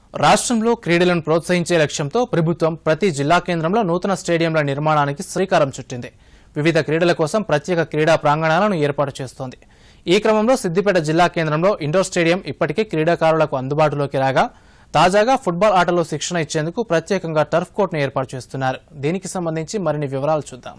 రాష్ట్రంలో క్రీడలను ప్రోత్సహించే లక్ష్యంతో ప్రభుత్వం ప్రతి జిల్లా కేంద్రంలో నూతన స్టేడియంల నిర్మాణానికి శ్రీకారం చుట్టింది. వివిధ క్రీడల కోసం ప్రత్యేక క్రీడా ప్రాంగణాలను ఏర్పాటు చేస్తోంది. ఈ క్రమంలో సిద్దిపేట జిల్లా కేంద్రంలో ఇండోర్ స్టేడియం ఇప్పటికే క్రీడాకారులకు అందుబాటులోకి రాగా తాజాగా ఫుట్బాల్ ఆటలో శిక్షణ ఇచ్చేందుకు ప్రత్యేకంగా టర్ఫ్ కోర్టును ఏర్పాటు చేస్తున్నారు. దీనికి సంబంధించి మరిన్ని వివరాలు చూద్దాం.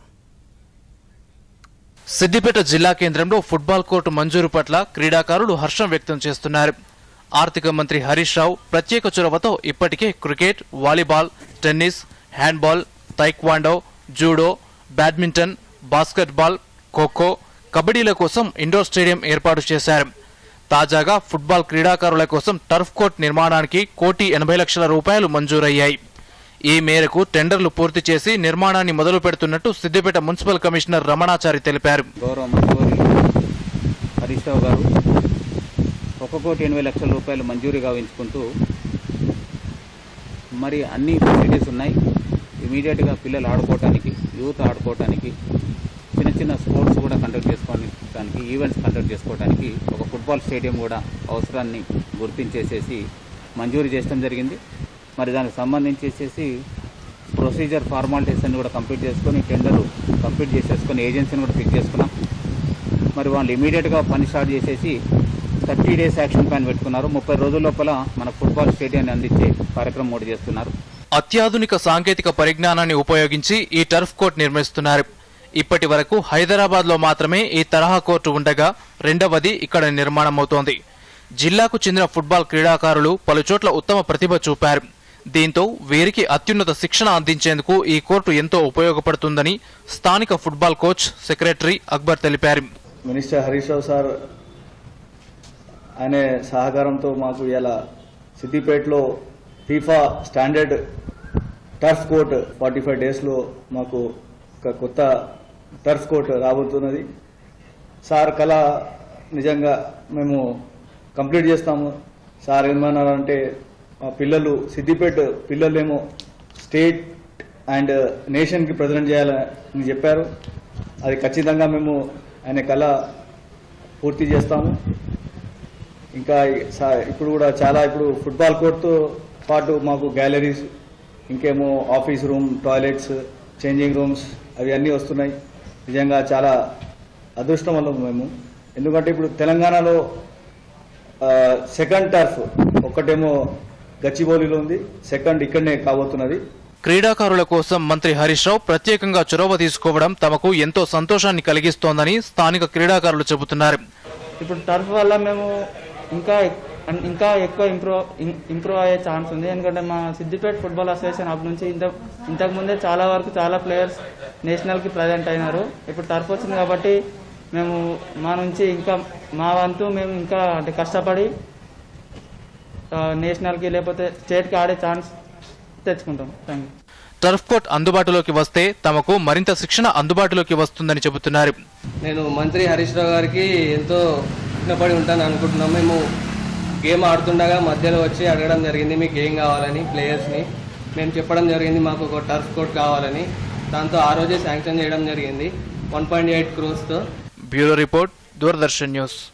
సిద్దిపేట జిల్లా కేంద్రంలో ఫుట్బాల్ కోర్టు మంజూరు పట్ల క్రీడాకారులు హర్షం వ్యక్తం చేస్తున్నారు. ఆర్థిక మంత్రి హరీష్ రావు ప్రత్యేక చొరవతో ఇప్పటికే cricket, volleyball, tennis, handball, taekwondo, judo, badminton, basketball, kho kho, కబడ్డీల కోసం ఇండోర్ స్టేడియం ఏర్పాటు చేశారు. తాజాగా ఫుట్బాల్ క్రీడాకారుల కోసం టర్ఫ్ కోర్ట్ నిర్మాణానికి ₹1,80,00,000 మంజూరయ్యాయి. ఈ మేరకు టెండర్లు పూర్తి చేసి నిర్మాణాన్ని మొదలు పెడుతున్నట్టు సిద్దిపేట మున్సిపల్ కమిషనర్ రమణాచారి తెలిపారు. హరీష్ రావు గారు ₹1,80,00,000 మంజూరు గావించుకుంటూ మరి అన్ని ఫెసిలిటీస్ ఉన్నాయి. ఇమీడియట్గా పిల్లలు ఆడుకోవడానికి, యూత్ ఆడుకోవడానికి, చిన్న చిన్న స్పోర్ట్స్ కూడా కండక్ట్ చేసుకోవడానికి, ఈవెంట్స్ కండక్ట్ చేసుకోవడానికి ఒక ఫుట్బాల్ స్టేడియం కూడా అవసరాన్ని గుర్తించేసేసి మంజూరు చేయడం జరిగింది. మరి దానికి సంబంధించేసేసి ప్రొసీజర్ ఫార్మాలిటీస్ అన్ని కూడా కంప్లీట్ చేసుకొని టెండర్ కంప్లీట్ చేసేసుకొని ఏజెన్సీని కూడా ఫిక్స్ చేసుకున్నాం. మరి వాళ్ళు ఇమీడియట్గా పని స్టార్ట్ చేసేసి 30 days యాక్షన్ ప్లాన్ పెట్టుకున్నారు. 30 రోజుల లోపల మన ఫుట్బాల్ స్టేడియాన్ని అందించే కార్యక్రమం కూడా చేస్తున్నారు. అత్యాధునిక సాంకేతిక పరిజ్ఞానాన్ని ఉపయోగించి ఈ టర్ఫ్ కోర్ట్ నిర్మిస్తున్నారు. ఇప్పటి వరకు హైదరాబాద్ లో మాత్రమే ఈ తరహా కోర్టు ఉండగా రెండవది ఇక్కడ నిర్మాణమవుతోంది. జిల్లాకు చెందిన ఫుట్బాల్ క్రీడాకారులు పలుచోట్ల ఉత్తమ ప్రతిభ చూపారు. దీంతో వీరికి అత్యున్నత శిక్షణ అందించేందుకు ఈ కోర్టు ఎంతో ఉపయోగపడుతుందని స్థానిక ఫుట్బాల్ కోచ్ సెక్రటరీ అక్బర్ తెలిపారు. మినిస్టర్ హరీష్ రావు సార్ ఆయన సహకారంతో మాకు ఇలా సిద్దిపేటలో ఫీఫా స్టాండర్డ్ టర్ఫ్ కోర్ట్ 45 daysలో మాకు ఒక కొత్త టర్ఫ్ కోర్ట్ రాబోతున్నది. సార్ కళ నిజంగా మేము కంప్లీట్ చేస్తాము. సార్ ఏమన్నారంటే మా పిల్లలు సిద్దిపేట పిల్లలేమో స్టేట్ అండ్ నేషన్కి ప్రజెంట్ చేయాలని చెప్పారు. అది ఖచ్చితంగా మేము ఆయన కళ పూర్తి చేస్తాము. ఇంకా ఇప్పుడు కూడా ఇప్పుడు ఫుట్బాల్ కోర్టుతో పాటు మాకు గ్యాలరీస్, ఇంకేమో office room, toilets, changing rooms అవి అన్నీ వస్తున్నాయి. నిజంగా చాలా అదృష్టం వల్ల మేము, ఎందుకంటే ఇప్పుడు తెలంగాణలో సెకండ్ టర్ఫ్ ఒకటేమో గచ్చిబౌలిలో ఉంది, సెకండ్ ఇక్కడనే కాబోతున్నది. క్రీడాకారుల కోసం మంత్రి హరీష్ రావు ప్రత్యేకంగా చొరవ తీసుకోవడం తమకు ఎంతో సంతోషాన్ని కలిగిస్తోందని స్థానిక క్రీడాకారులు చెబుతున్నారు. ఇప్పుడు టర్ఫ్ వల్ల మేము ఇంకా ఎక్కువ ఇంప్రూవ్ అయ్యే ఛాన్స్ ఉంది. ఎందుకంటే మా సిద్దిపేట ఫుట్బాల్ అసోసియేషన్ అప్పటి నుంచి ఇంతకు ముందే చాలా ప్లేయర్స్ నేషనల్కి ప్రజెంట్ అయినారు. ఇప్పుడు టర్ఫ్ వచ్చింది కాబట్టి మేము ఇంకా మా వంతు మేము ఇంకా అంటే కష్టపడి నేషనల్కి లేకపోతే స్టేట్కి ఆడే ఛాన్స్ తెచ్చుకుంటాం. Thank you. టర్ఫ్ కోర్ట్ అందుబాటులోకి వస్తే తమకు మరింత శిక్షణ అందుబాటులోకి వస్తుందని చెబుతున్నారు. నేను మంత్రి హరీష్ రావు గారికి ఎంతో కృతజ్ఞపడి ఉంటాను అనుకుంటున్నాం. మేము గేమ్ ఆడుతుండగా మధ్యలో వచ్చి అడగడం జరిగింది, మీకు ఏం కావాలని ప్లేయర్స్ని. మేము చెప్పడం జరిగింది మాకు ఒక టర్ఫ్ కోర్ట్ కావాలని. దాంతో ఆ రోజే శాంక్షన్ చేయడం జరిగింది 1.8 crores. Bureau report, Doordarshan news.